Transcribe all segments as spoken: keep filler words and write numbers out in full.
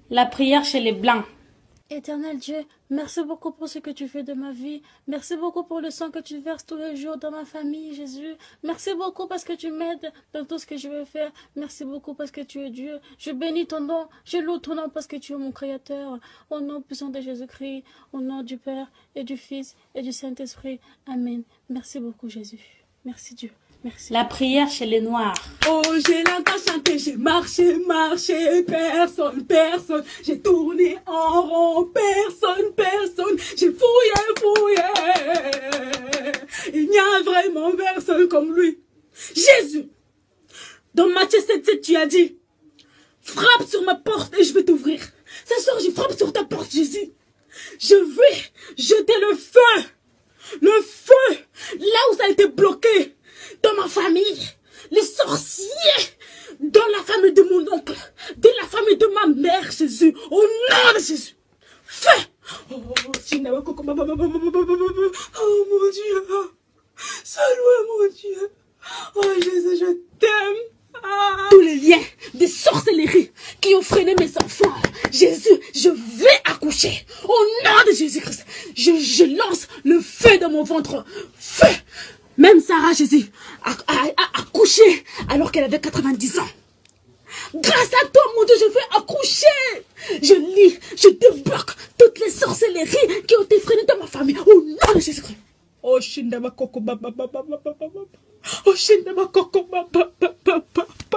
La prière chez les Blancs. Éternel Dieu, merci beaucoup pour ce que tu fais de ma vie. Merci beaucoup pour le sang que tu verses tous les jours dans ma famille, Jésus. Merci beaucoup parce que tu m'aides dans tout ce que je veux faire. Merci beaucoup parce que tu es Dieu. Je bénis ton nom, je loue ton nom parce que tu es mon Créateur. Au nom puissant de Jésus-Christ, au nom du Père et du Fils et du Saint-Esprit. Amen. Merci beaucoup, Jésus. Merci Dieu. Merci. La prière chez les Noirs. Oh, j'ai l'entends chanter, j'ai marché, marché, personne, personne. J'ai tourné en rond, personne, personne. J'ai fouillé, fouillé. Il n'y a vraiment personne comme lui. Jésus, dans Matthieu sept sept, tu as dit, frappe sur ma porte et je vais t'ouvrir. Ce soir, je frappe sur ta porte, Jésus. Je vais jeter le feu, le feu, là où ça a été bloqué. Dans ma famille, les sorciers, dans la famille de mon oncle, dans la famille de ma mère, Jésus, au nom de Jésus, fais. Oh, oh mon Dieu, salue mon Dieu, oh Jésus, je t'aime. Ah. Tous les liens des sorcelleries qui ont freiné mes enfants, Jésus, je vais accoucher, au nom de Jésus-Christ, je, je lance le feu dans mon ventre, feu. Même Sarah, Jésus, a, a, a accouché alors qu'elle avait quatre-vingt-dix ans. Grâce à toi, mon Dieu, je vais accoucher. Je lis, je débloque toutes les sorcelleries qui ont été freinées dans ma famille. Au nom de Jésus-Christ. Oh, Shindaba Koko Baba Baba Baba Baba. Oh, Shindaba Koko Baba Baba Baba.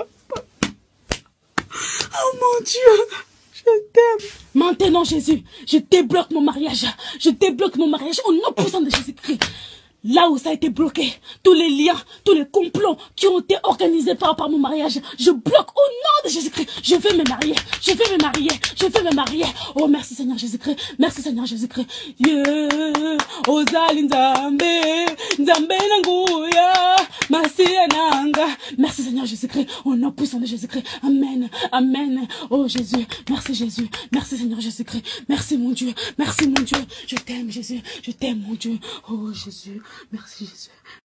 Oh mon Dieu. Je t'aime. Maintenant, Jésus, je débloque mon mariage. Je débloque mon mariage au nom puissant de Jésus-Christ. Là où ça a été bloqué, tous les liens, tous les complots qui ont été organisés par, par mon mariage, je bloque au nom de Jésus-Christ. Je veux me marier, je veux me marier, je veux me marier. Oh, merci Seigneur Jésus-Christ, merci Seigneur Jésus-Christ. Yeah, Ozali Nzambe, Nzambe Nanguya, Masia Nanga. Merci Seigneur Jésus-Christ, au nom puissant de Jésus-Christ. Amen, amen. Oh Jésus, merci Jésus, merci Seigneur Jésus-Christ. Merci mon Dieu, merci mon Dieu. Je t'aime Jésus, je t'aime mon Dieu. Oh Jésus. Merci Jésus.